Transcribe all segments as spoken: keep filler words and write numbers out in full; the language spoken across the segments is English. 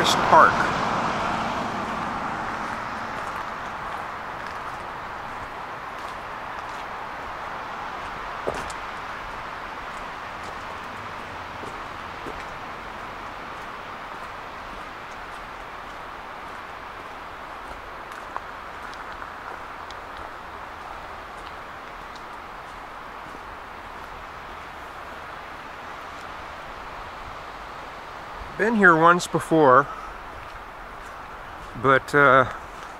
Forest Park. Been here once before, but uh,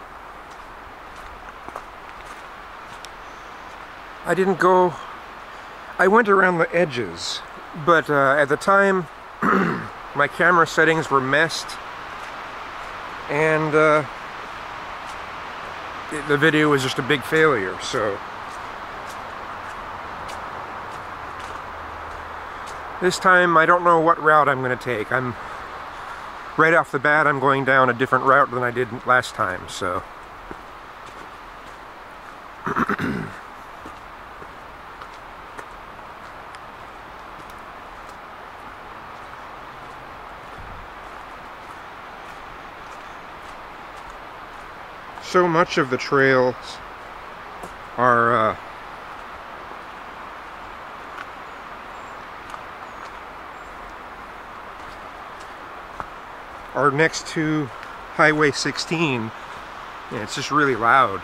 I didn't go. I went around the edges, but uh, at the time my camera settings were messed, and uh, the video was just a big failure. So this time I don't know what route I'm going to take. I'm right off the bat, I'm going down a different route than I did last time, so. So much of the trails are uh, are next to Highway sixteen, and it's just really loud.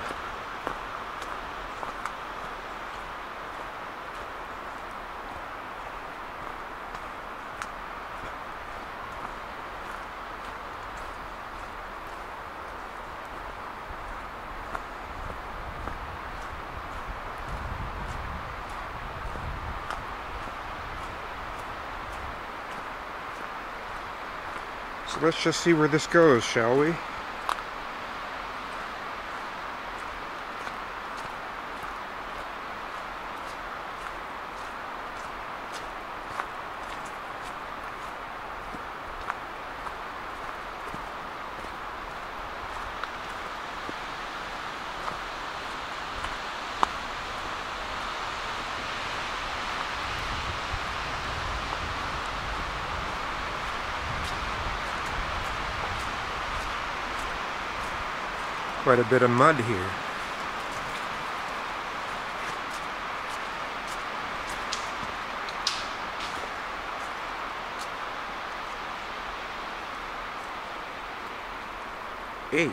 So let's just see where this goes, shall we? Quite a bit of mud here. H.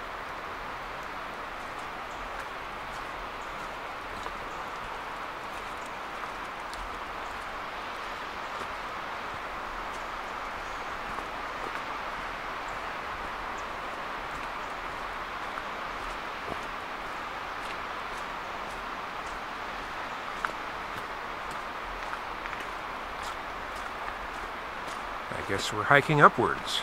I guess we're hiking upwards.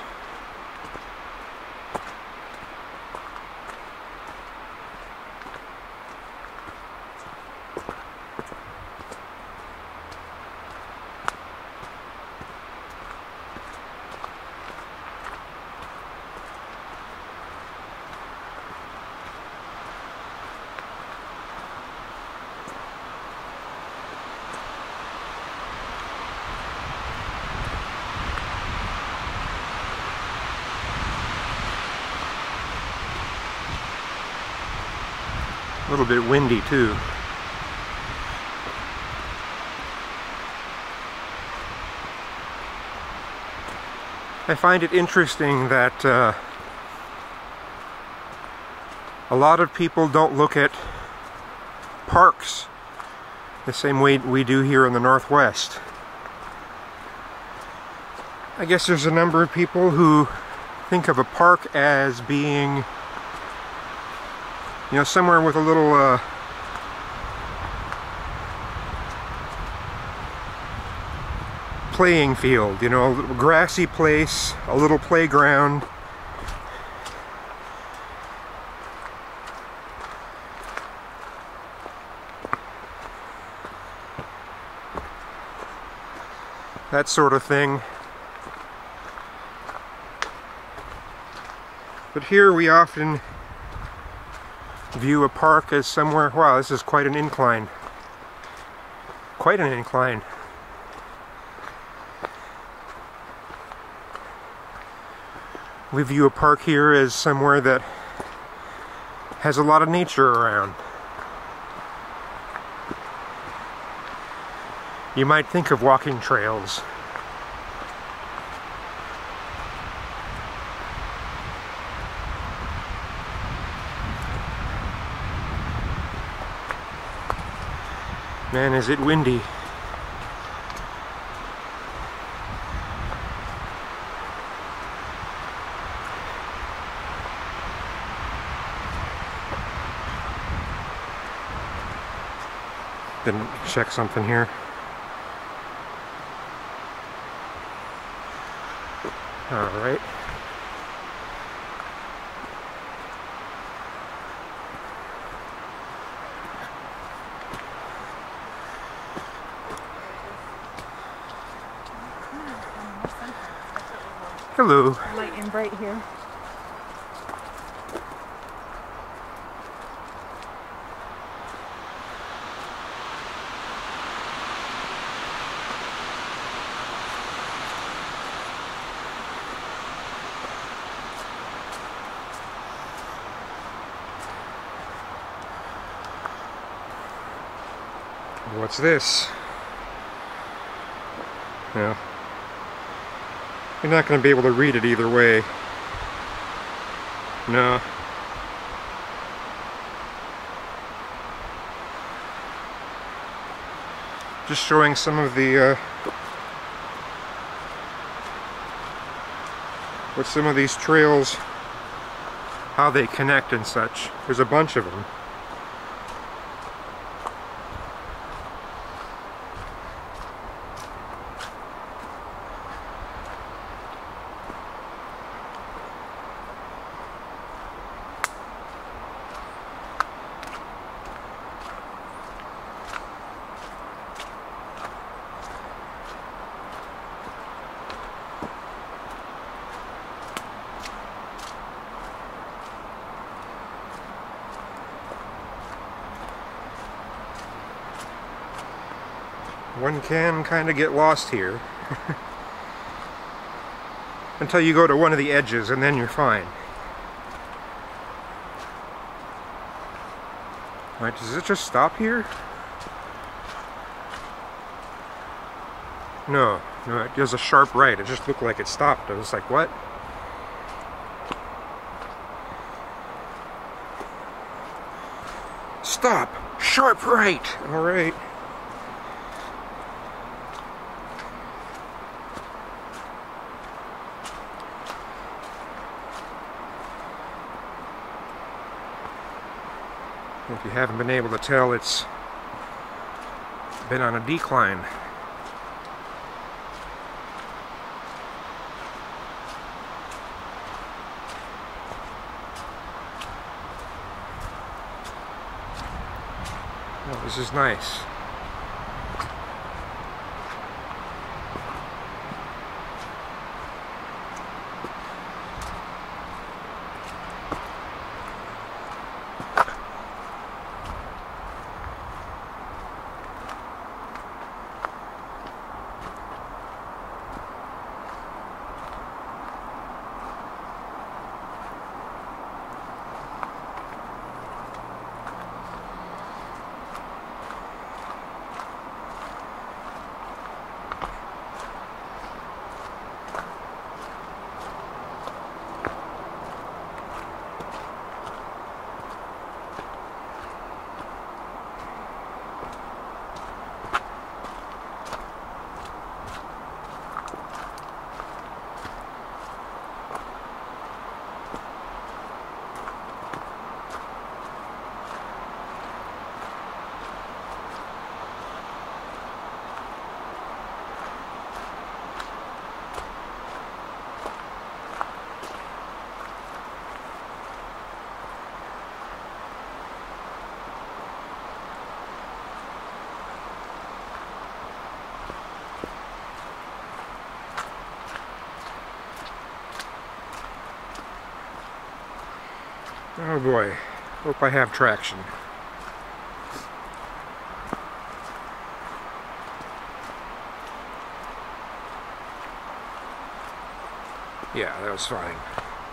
A little bit windy too. I find it interesting that uh, a lot of people don't look at parks the same way we do here in the Northwest. I guess there's a number of people who think of a park as being, you know, somewhere with a little uh, playing field, you know, a little grassy place, a little playground. That sort of thing. But here we often view a park as somewhere, wow, this is quite an incline. Quite an incline. We view a park here as somewhere that has a lot of nature around. You might think of walking trails. Man, is it windy. Didn't check something here. All right. Hello. Light and bright here. What's this? Yeah. You're not going to be able to read it either way. No. Just showing some of the, uh, what some of these trails, how they connect and such. There's a bunch of them. One can kind of get lost here until you go to one of the edges, and then you're fine. Right, does it just stop here? No, no, it does a sharp right. It just looked like it stopped. I was like, what? Stop! Sharp right! Alright. If you haven't been able to tell, it's been on a decline. Oh, this is nice. Oh boy, hope I have traction. Yeah, that was fine.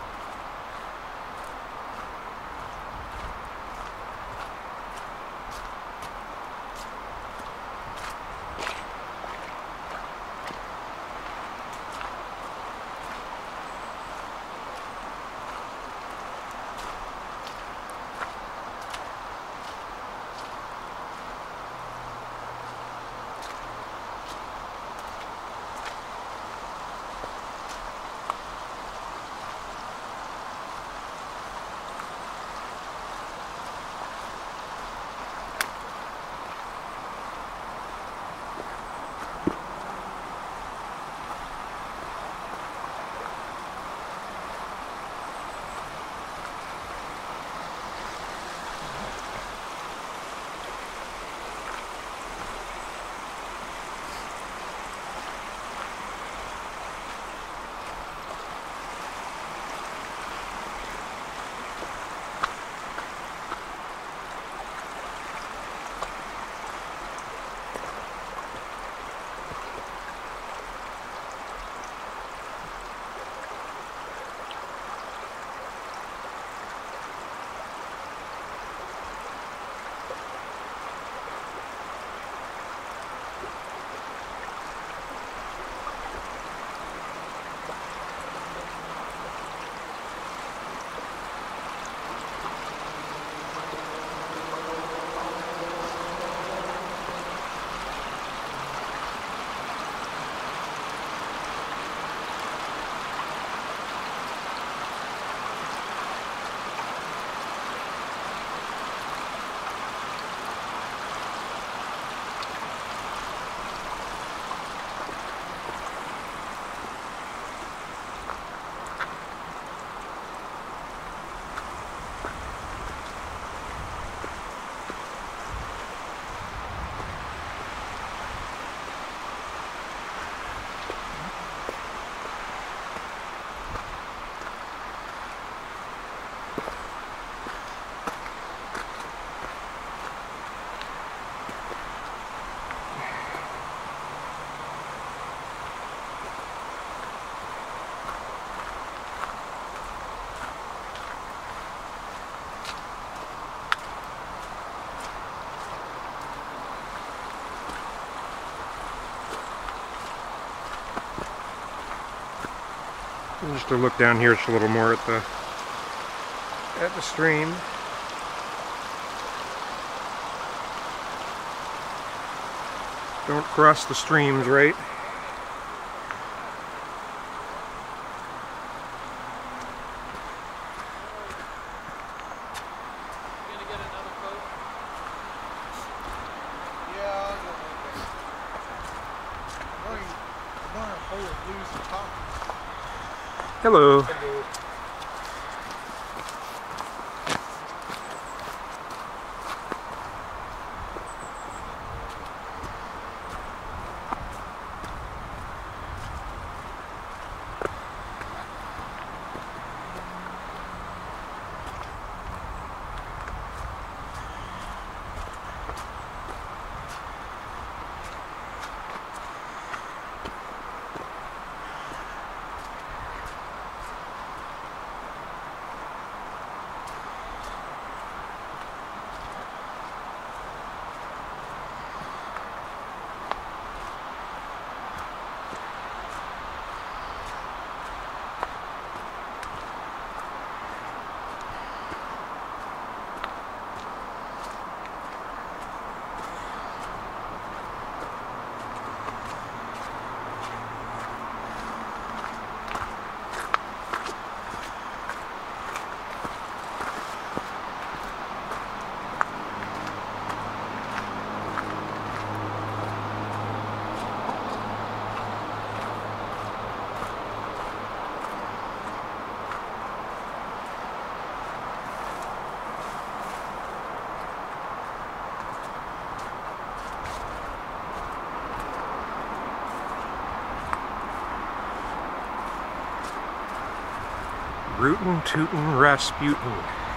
Just to look down here just a little more at the at the stream. Don't cross the streams, right? Hello. Hello. Rootin' Tootin' Rasputin.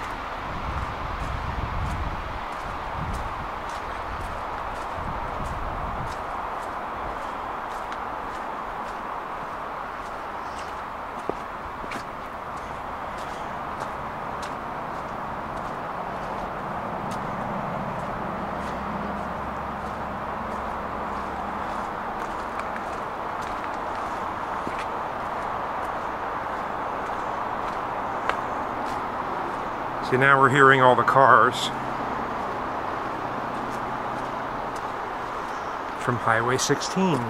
See, now we're hearing all the cars from Highway sixteen.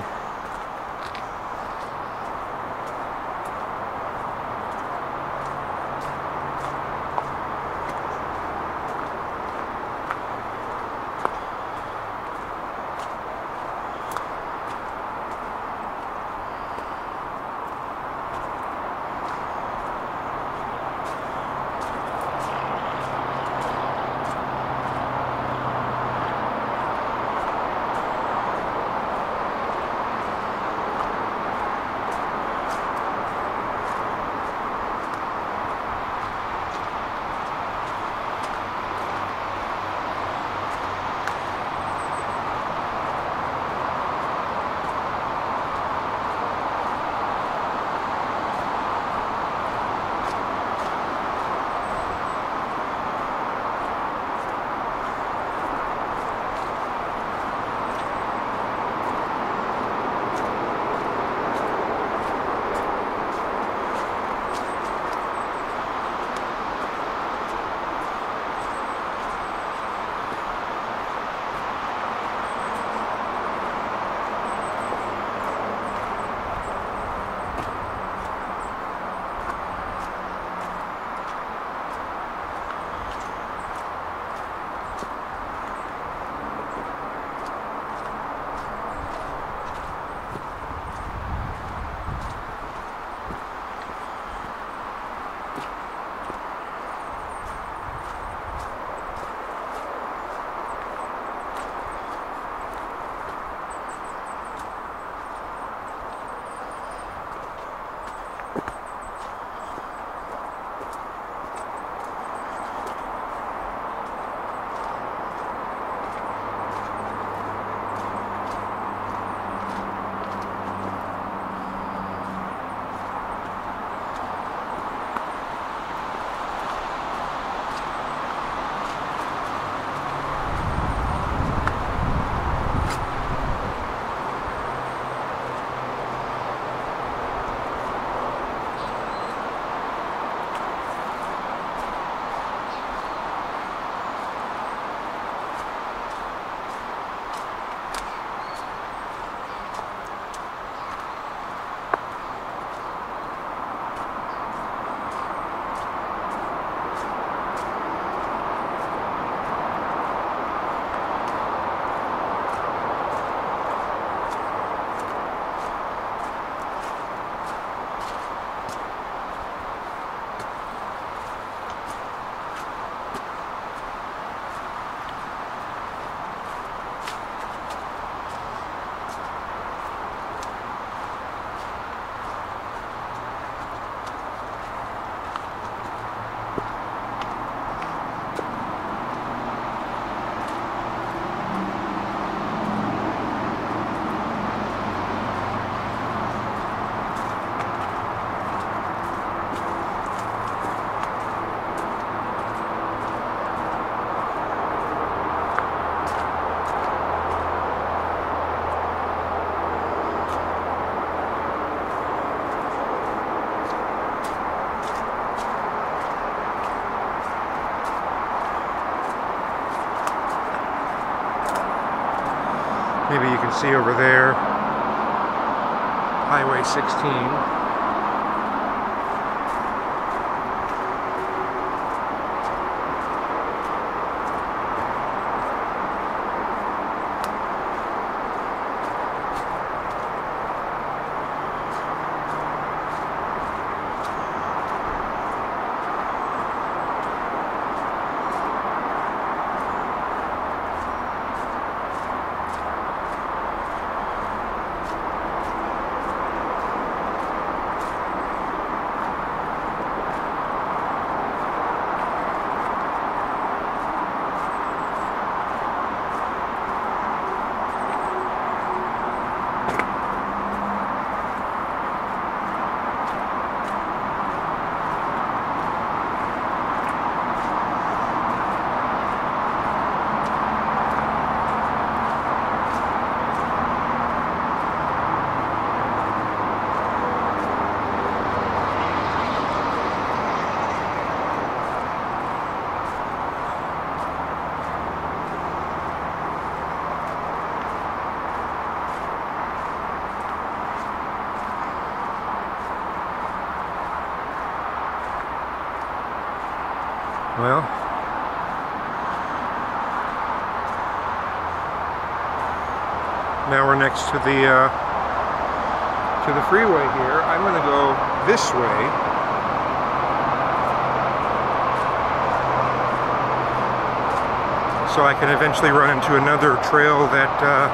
Maybe you can see over there, Highway sixteen. Well, now we're next to the uh, to the freeway here. I'm going to go this way. So I can eventually run into another trail that,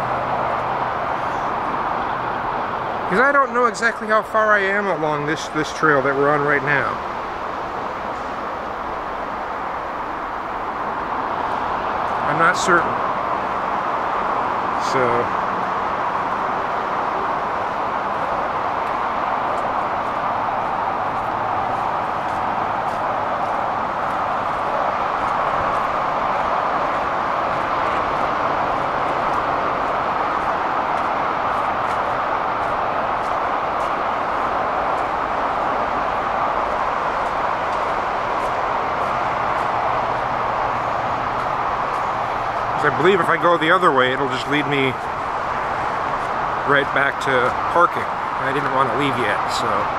because uh, I don't know exactly how far I am along this, this trail that we're on right now. I'm not certain. So I believe if I go the other way, it'll just lead me right back to parking. I didn't want to leave yet, so.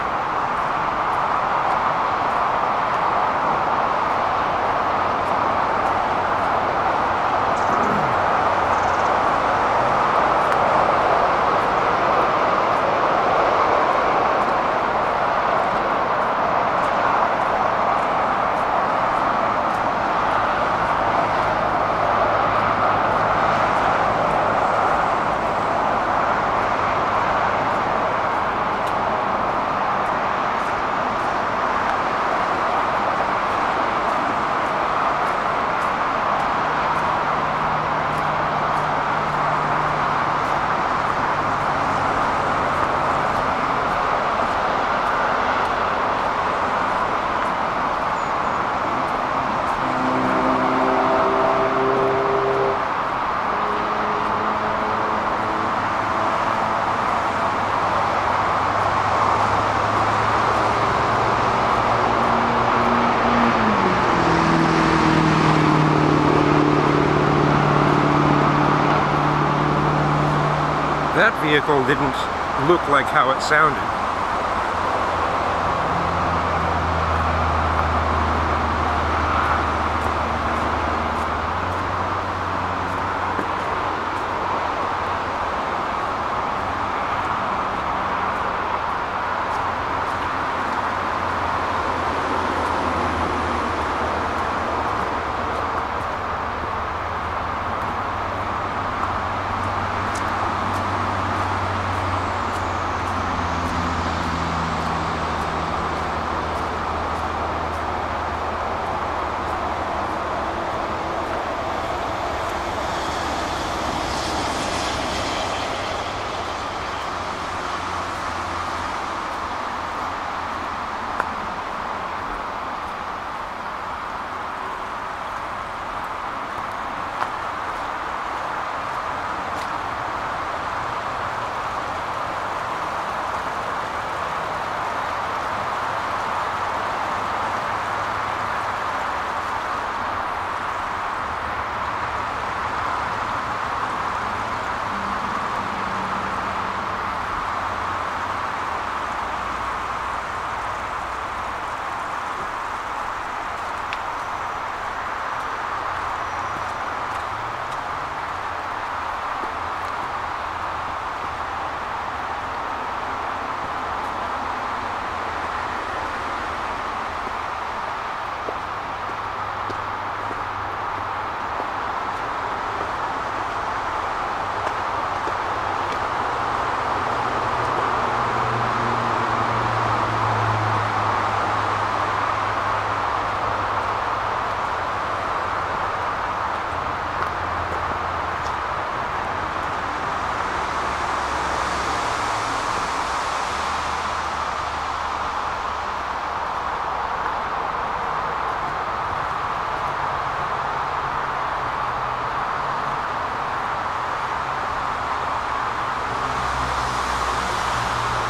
That vehicle didn't look like how it sounded.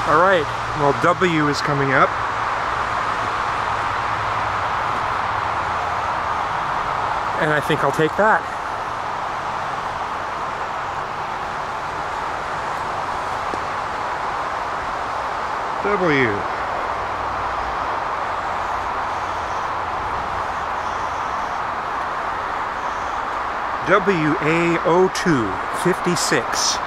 Alright, well W is coming up. And I think I'll take that. W. W A zero two fifty-six.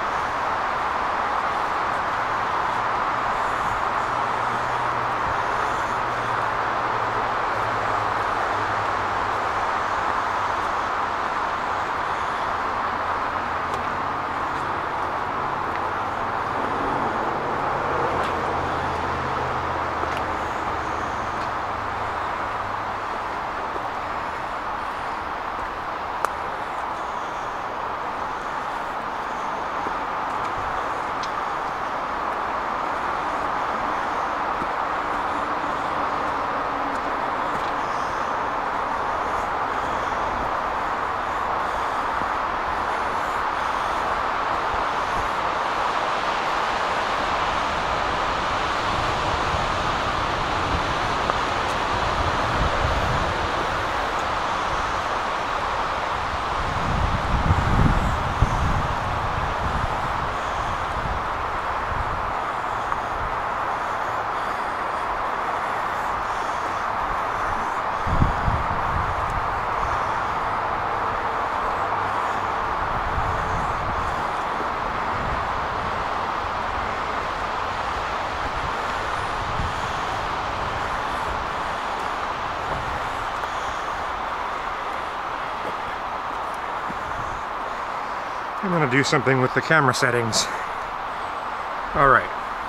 I'm going to do something with the camera settings. Alright.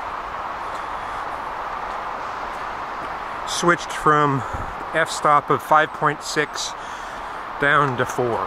Switched from f-stop of five point six down to four.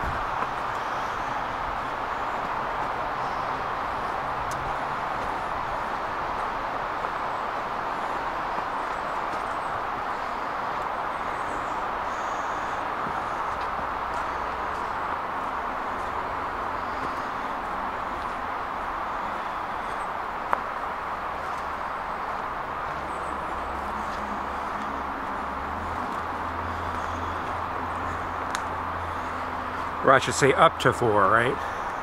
Or I should say up to four, right?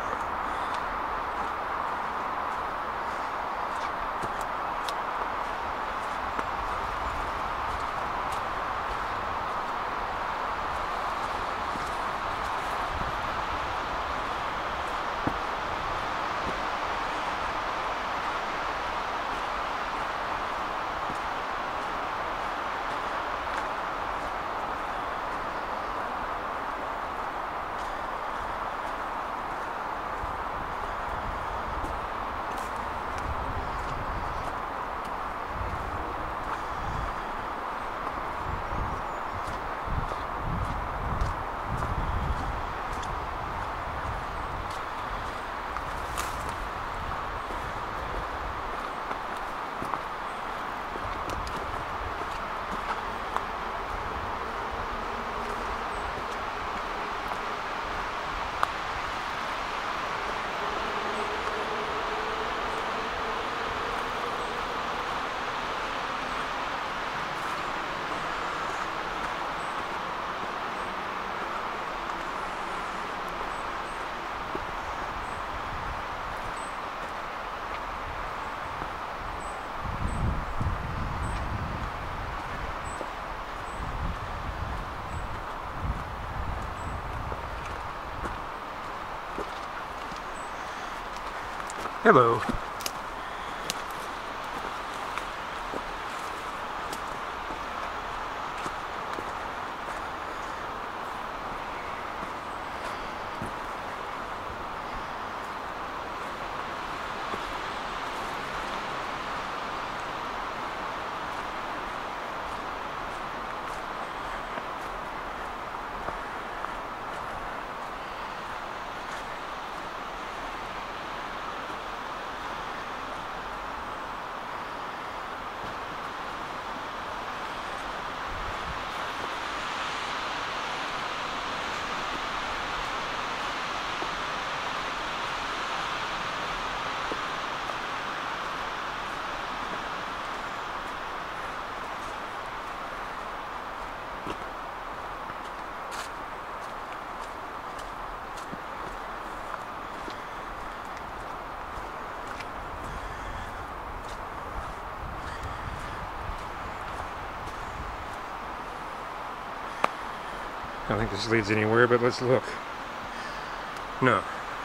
Hello. don't think this leads anywhere, but let's look. No.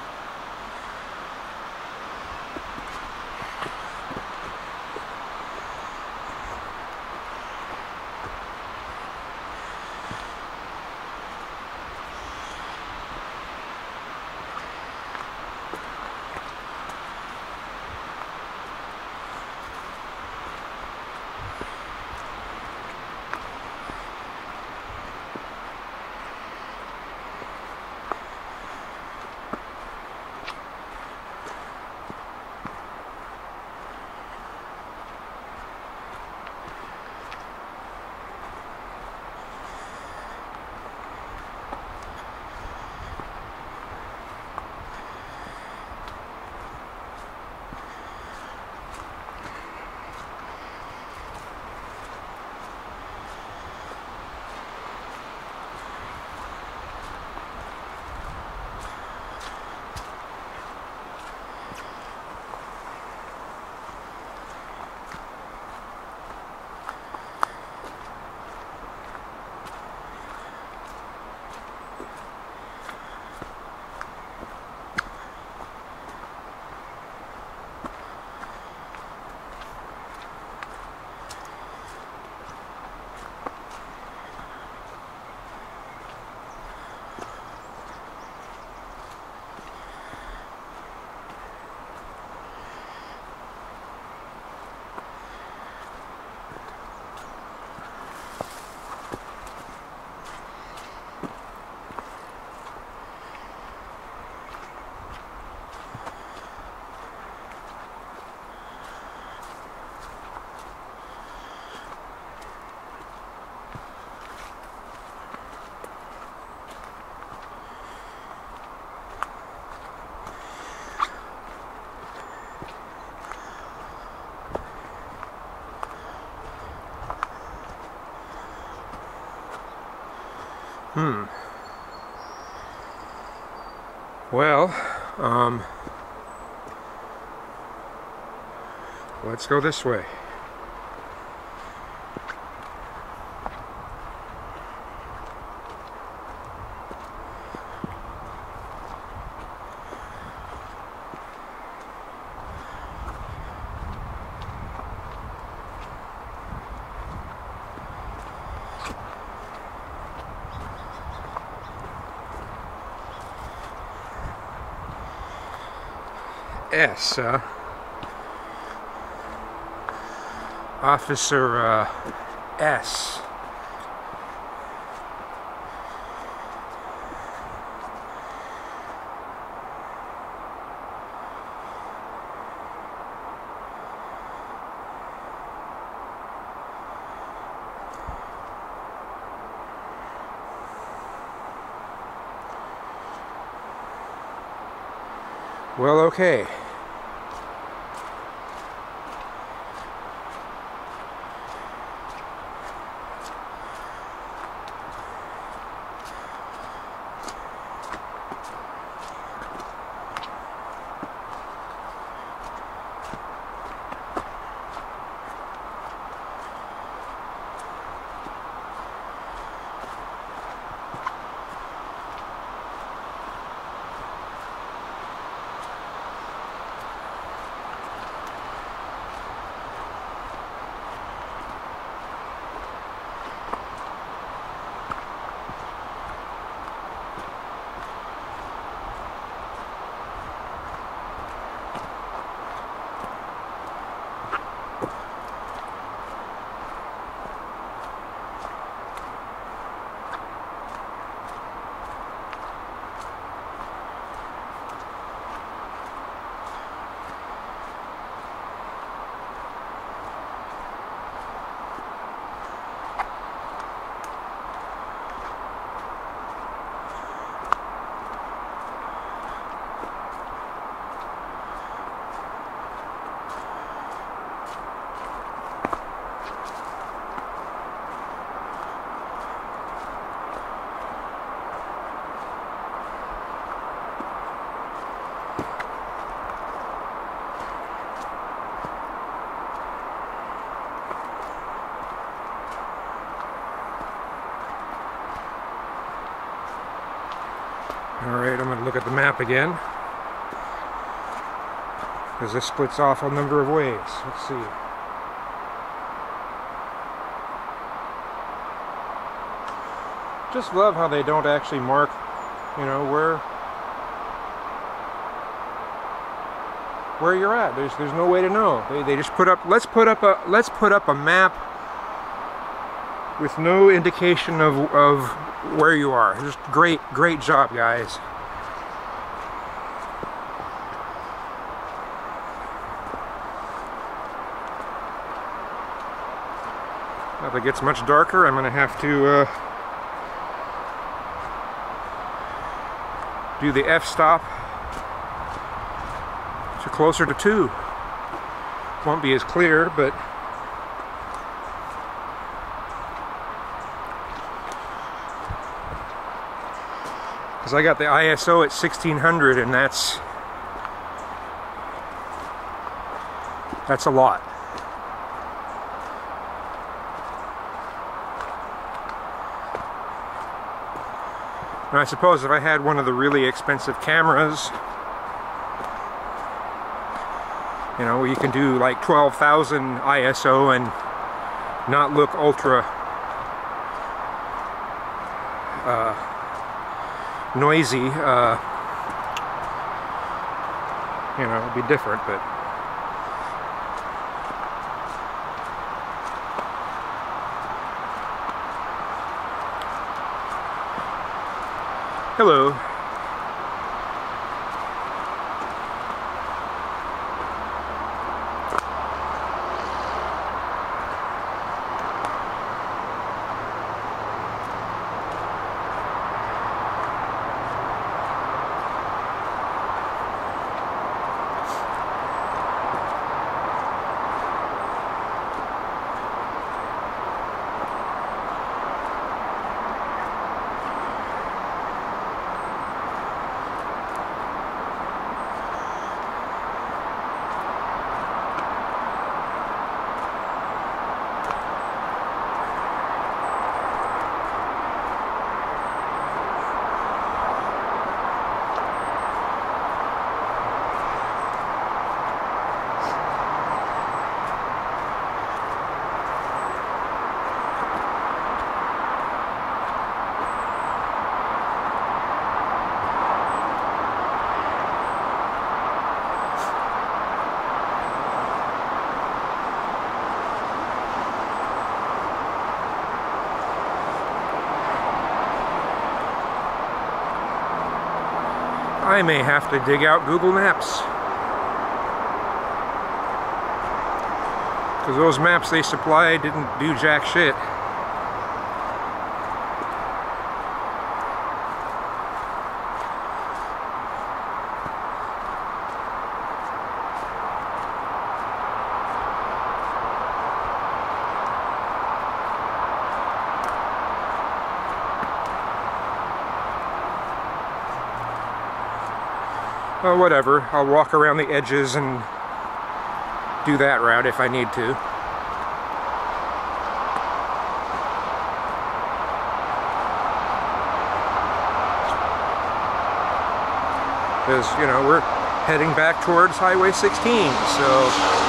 Hmm. Well, um, let's go this way. S, uh, Officer uh, S. Well, okay. look at the map again, because this splits off a number of ways. Let's see. Just love how they don't actually mark, you know, where where you're at. There's there's no way to know. They they just put up. Let's put up a let's put up a map with no indication of of where you are. Just great great job, guys. If it gets much darker, I'm going to have to uh, do the f-stop to closer to two. Won't be as clear, but because I got the I S O at sixteen hundred, and that's that's a lot. And I suppose if I had one of the really expensive cameras, you know, where you can do like twelve thousand I S O and not look ultra uh, noisy, uh, you know, it'd be different, but hello. I may have to dig out Google Maps, because those maps they supply didn't do jack shit. Well, whatever. I'll walk around the edges and do that route if I need to. Because, you know, we're heading back towards Highway sixteen, so...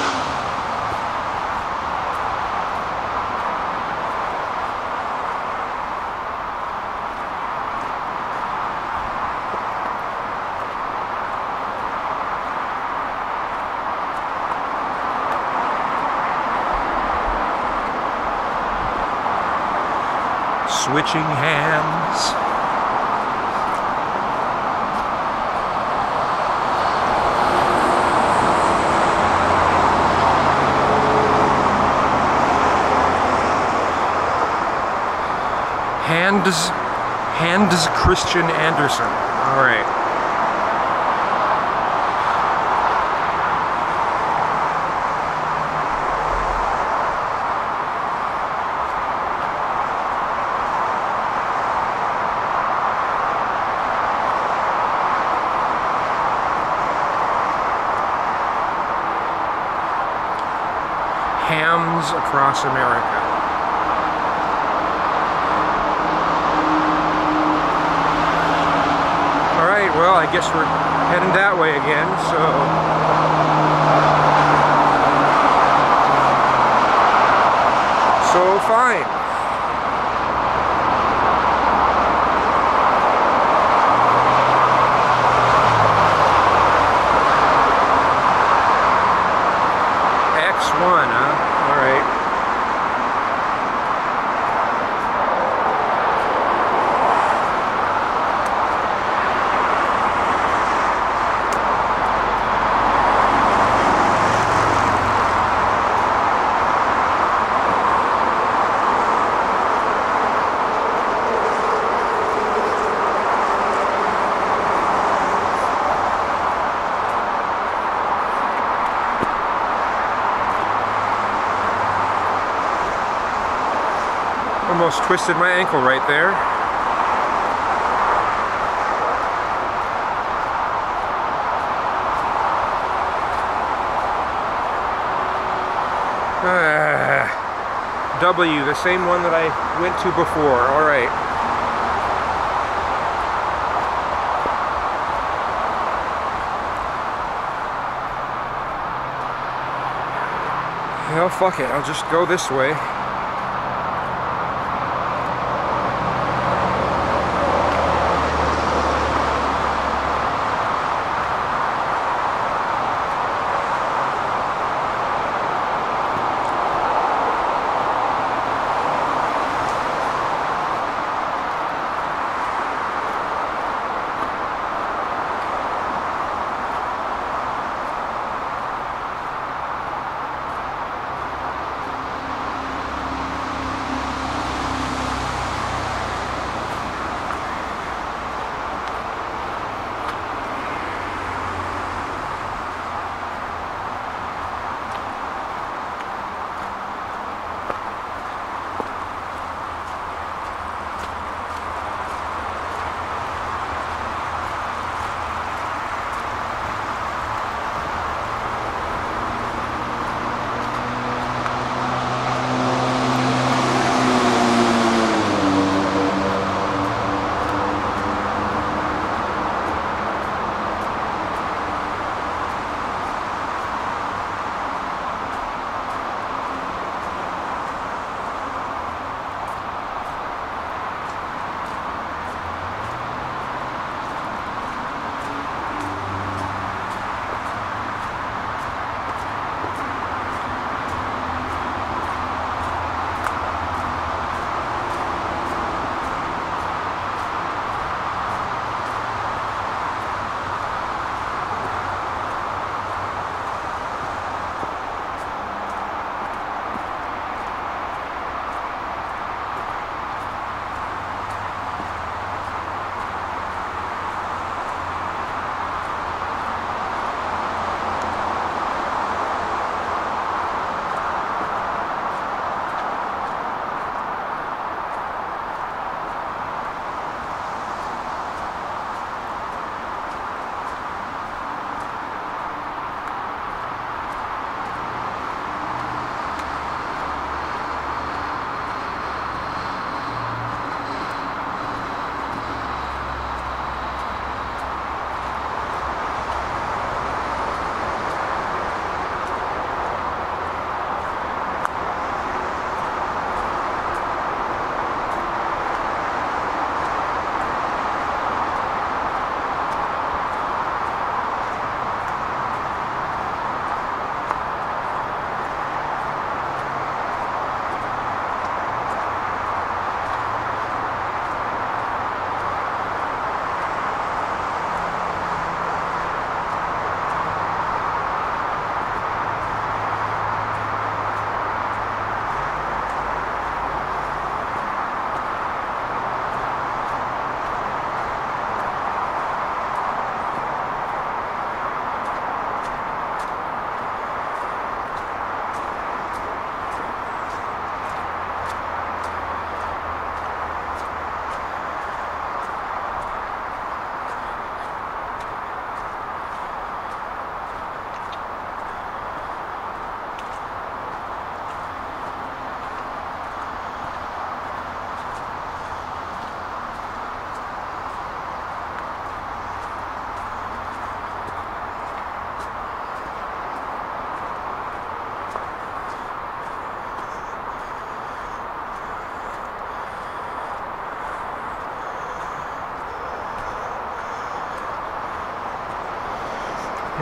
switching hands. Hands, Hands Christian Andersen. All right. Hams across America. Well, I guess we're heading that way again, so... So fine. X one, huh? Alright. Almost twisted my ankle right there. Ah, W, the same one that I went to before. All right. Well, fuck it. I'll just go this way.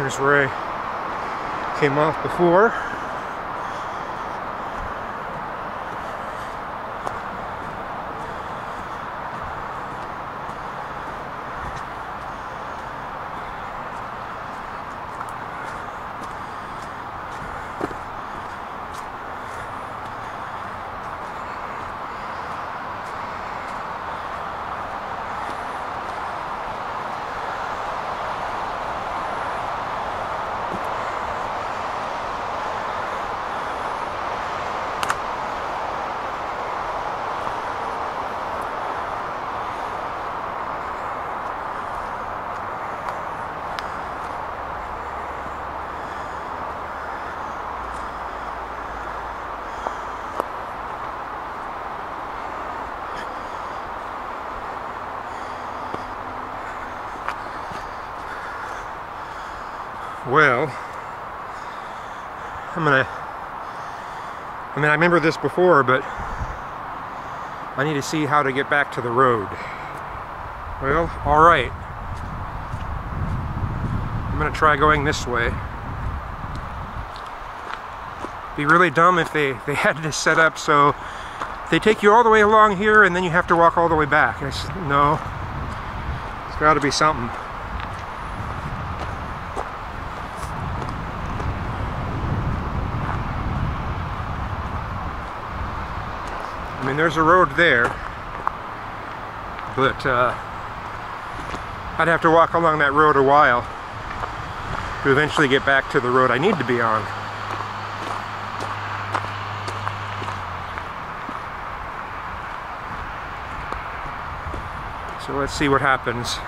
Here's where I came off before. Well, I'm gonna, I mean, I remember this before, but I need to see how to get back to the road. Well, alright. I'm gonna try going this way. Be really dumb if they, they had this set up so they take you all the way along here and then you have to walk all the way back. And it's, no, it's gotta be something. I mean, there's a road there, but uh, I'd have to walk along that road a while to eventually get back to the road I need to be on. So let's see what happens.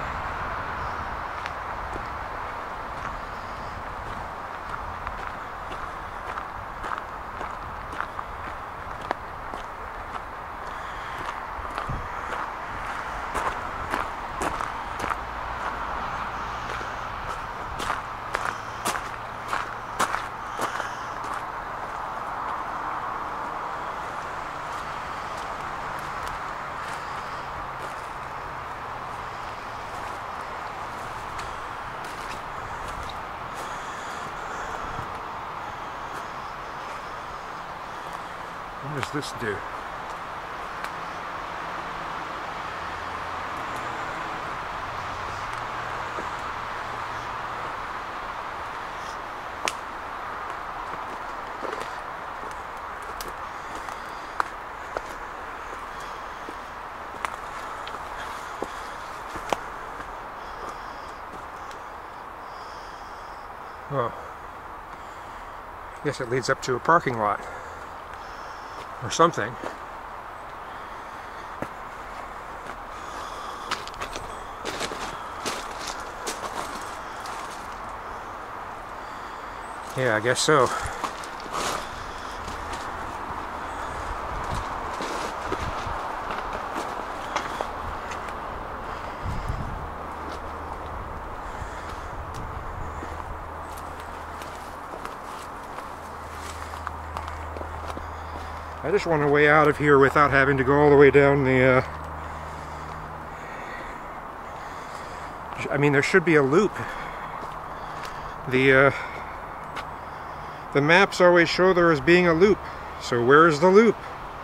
What does this do? Oh, I guess it leads up to a parking lot. Or something. Yeah, I guess so. I just want a way out of here without having to go all the way down the, uh, I mean, there should be a loop. The, uh, the maps always show there as being a loop. So where's the loop?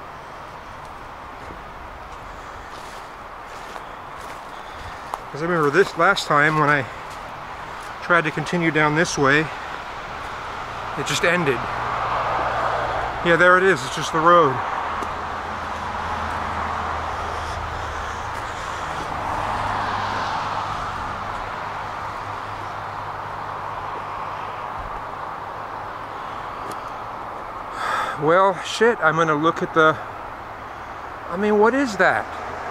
Because I remember this last time when I tried to continue down this way, it just ended. Yeah, there it is. It's just the road. Well, shit, I'm gonna look at the... I mean, what is that?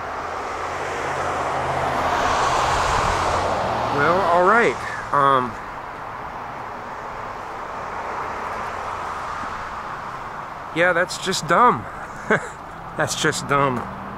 Well, alright. Um... Yeah, that's just dumb. That's just dumb.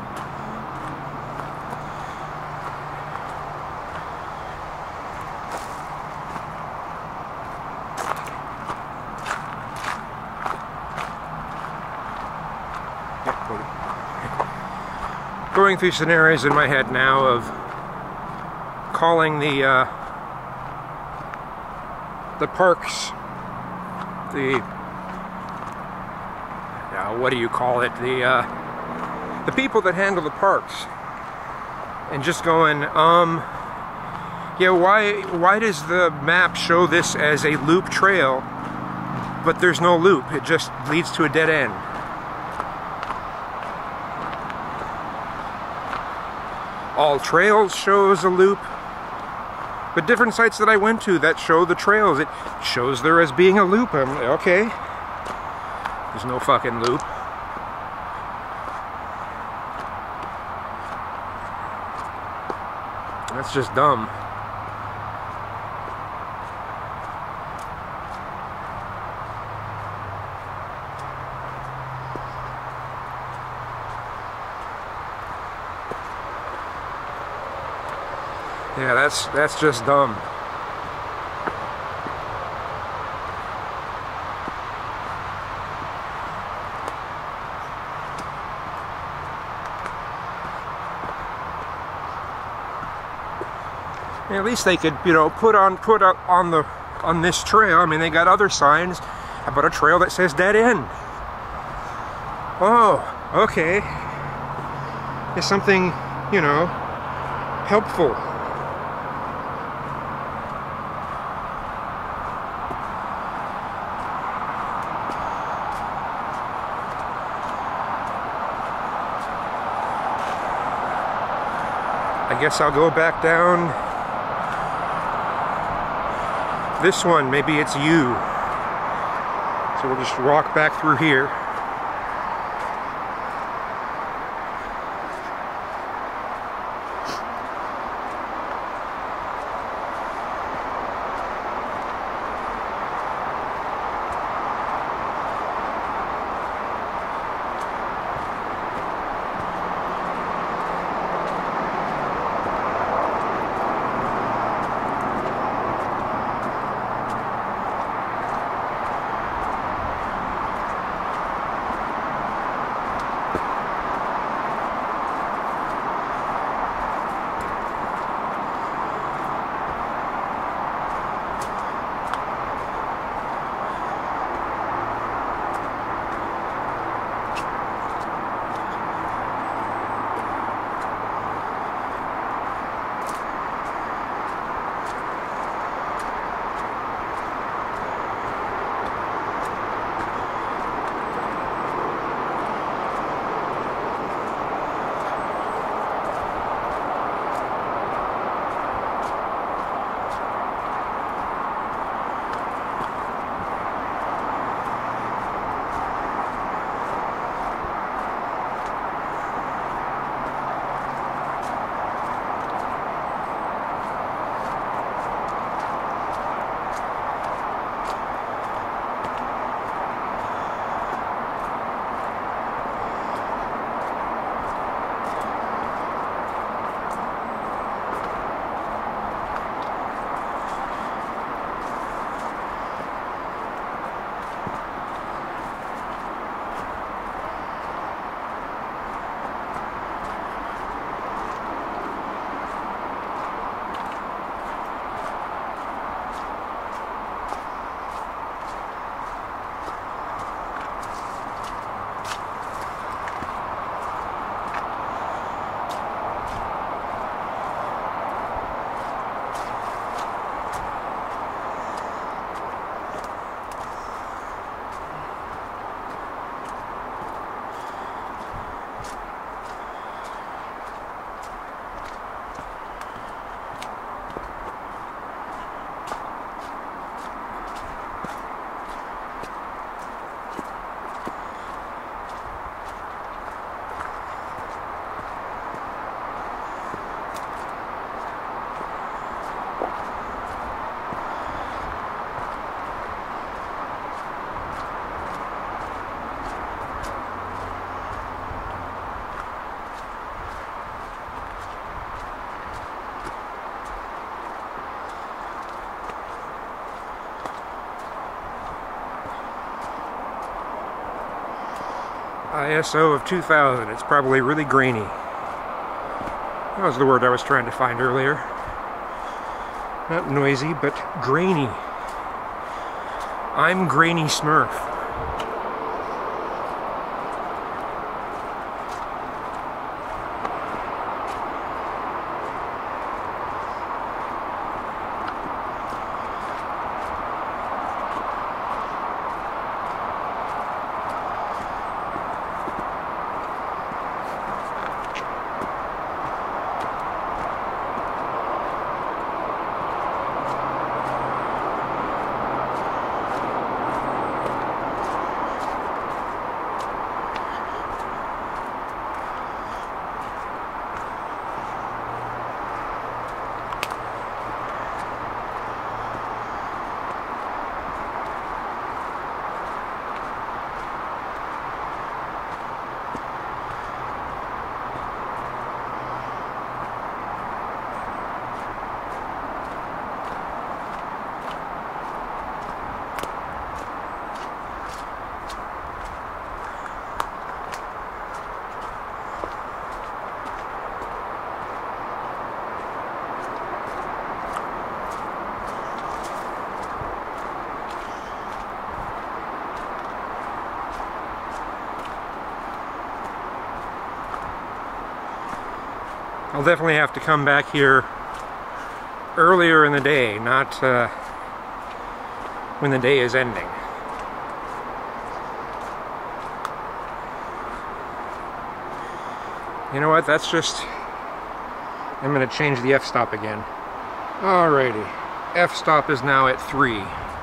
Going through scenarios in my head now of calling the uh, the parks, the, uh, what do you call it, the, uh, the people that handle the parks, and just going, um, yeah, why, why does the map show this as a loop trail, but there's no loop, it just leads to a dead end? All trails shows a loop, but different sites that I went to that show the trails, it shows there as being a loop. I'm like, okay, there's no fucking loop. That's just dumb. Yeah, that's that's just dumb. At least they could, you know, put on put up on the on this trail. I mean, they got other signs about a trail that says dead end. Oh, okay. It's something, you know, helpful. I guess I'll go back down this one. Maybe it's you. So we'll just walk back through here. I S O of two thousand. It's probably really grainy. That was the word I was trying to find earlier. Not noisy, but grainy. I'm Grainy Smurf. I'll definitely have to come back here earlier in the day, not uh, when the day is ending. You know what, that's just... I'm going to change the f-stop again. Alrighty, f-stop is now at three.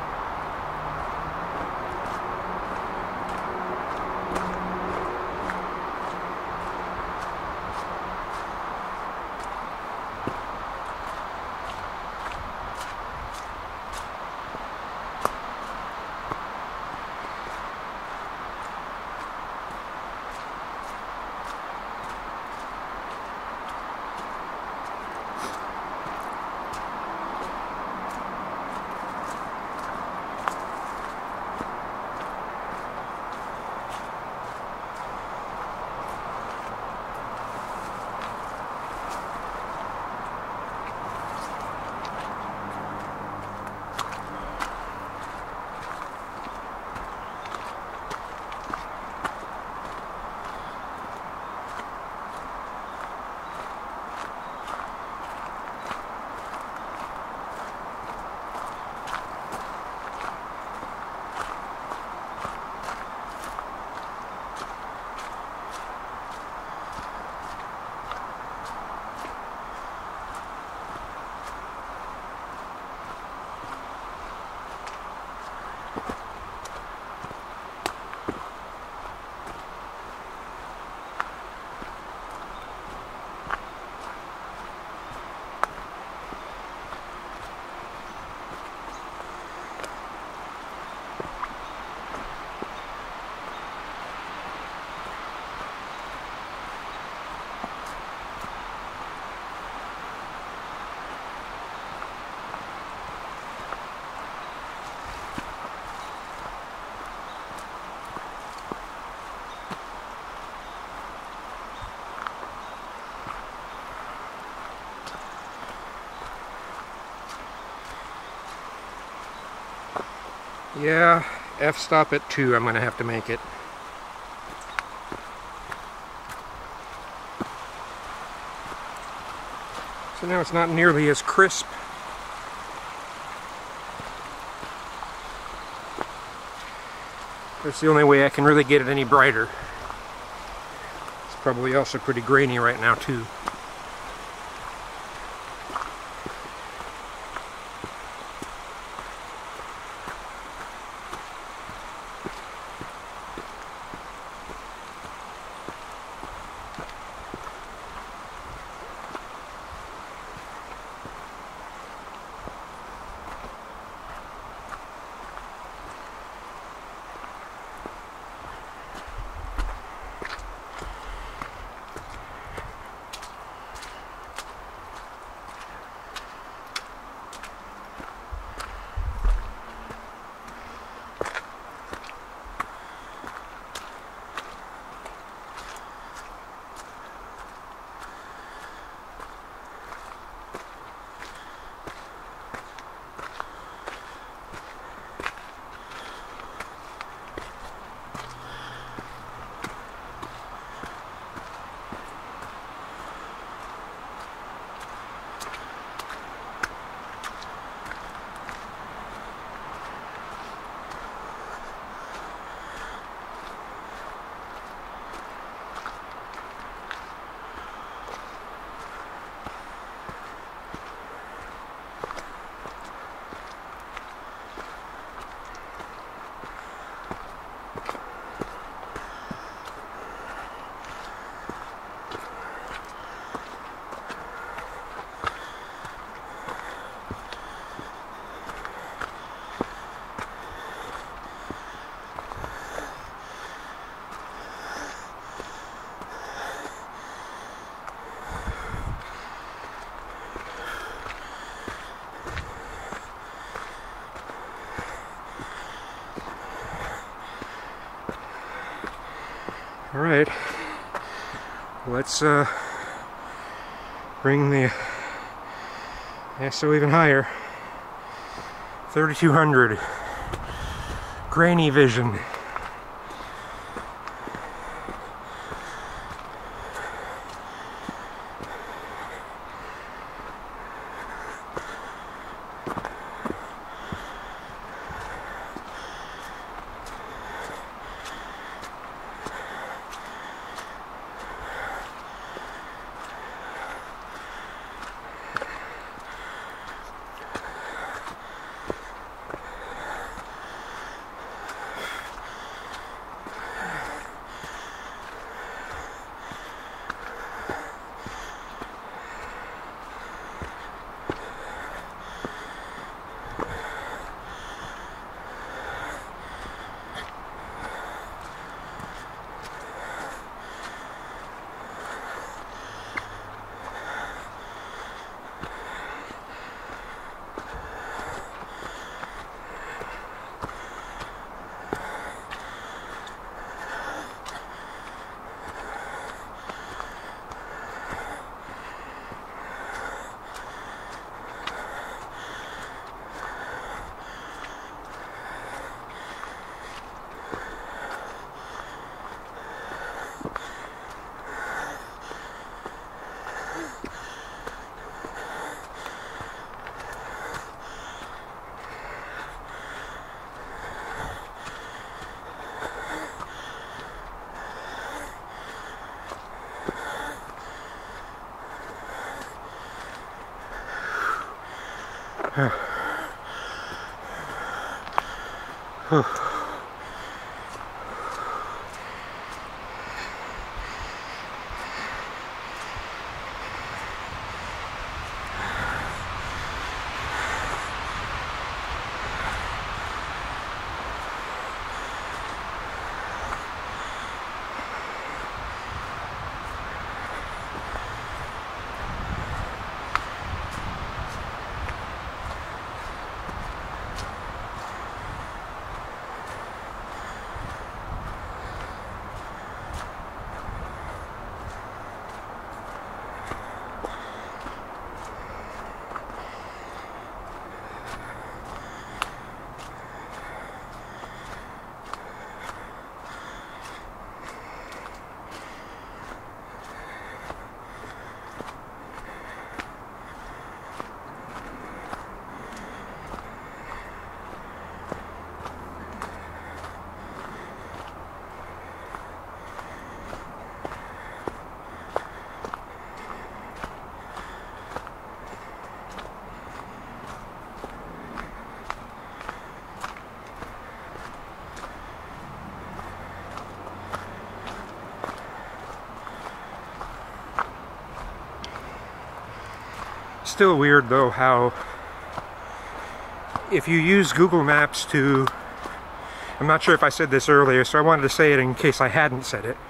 Yeah, f-stop at two, I'm going to have to make it. So now it's not nearly as crisp. That's the only way I can really get it any brighter. It's probably also pretty grainy right now too. Alright, let's uh, bring the I S O even higher. thirty-two hundred. Grainy vision. Still weird though how if you use Google Maps to, I'm not sure if I said this earlier, so I wanted to say it in case I hadn't said it.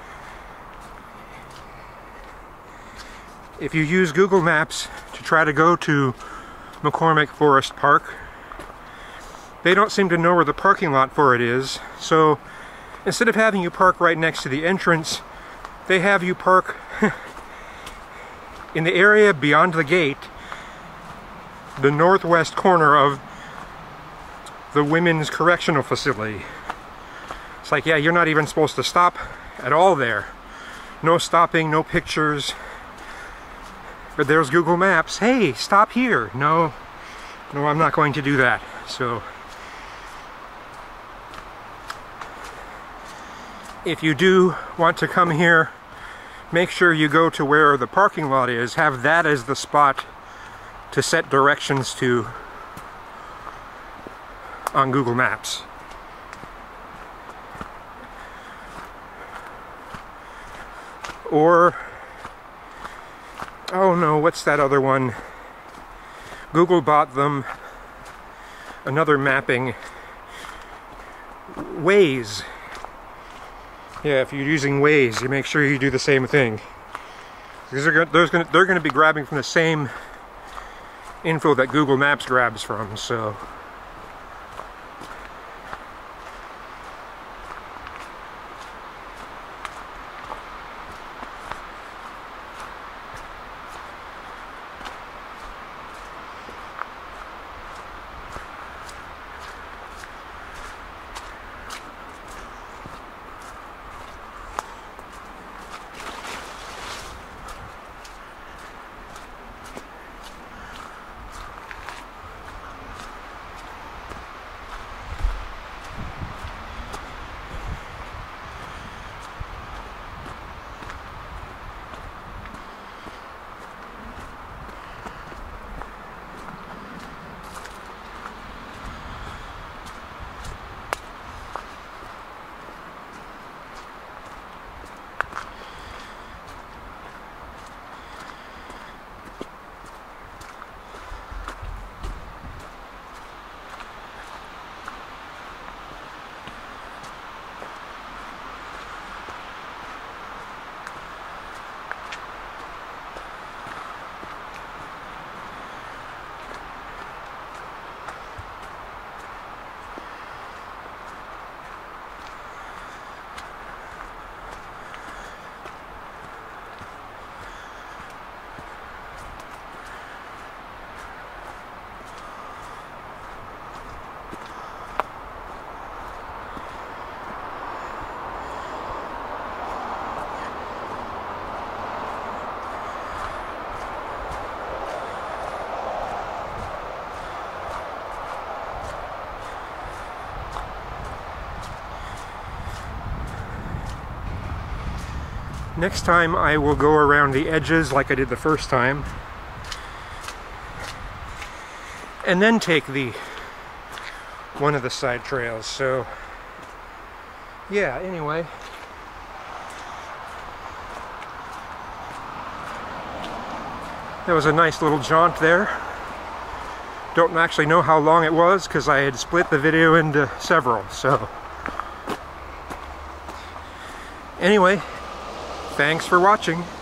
If you use Google Maps to try to go to McCormick Forest Park, they don't seem to know where the parking lot for it is, so instead of having you park right next to the entrance, they have you park in the area beyond the gate, the northwest corner of the women's correctional facility. It's like, yeah, you're not even supposed to stop at all there. No stopping, no pictures. But there's Google Maps. Hey, stop here. No, no, I'm not going to do that. So, if you do want to come here, make sure you go to where the parking lot is. Have that as the spot to set directions to on Google Maps. Or, oh no, what's that other one? Google bought them another mapping, Waze. Yeah, if you're using Waze, you make sure you do the same thing. Because they're going they're going to be grabbing from the same info that Google Maps grabs from, so. next time I will go around the edges like I did the first time, and then take the one of the side trails. So yeah, anyway, that was a nice little jaunt there. Don't actually know how long it was because I had split the video into several. So anyway, thanks for watching.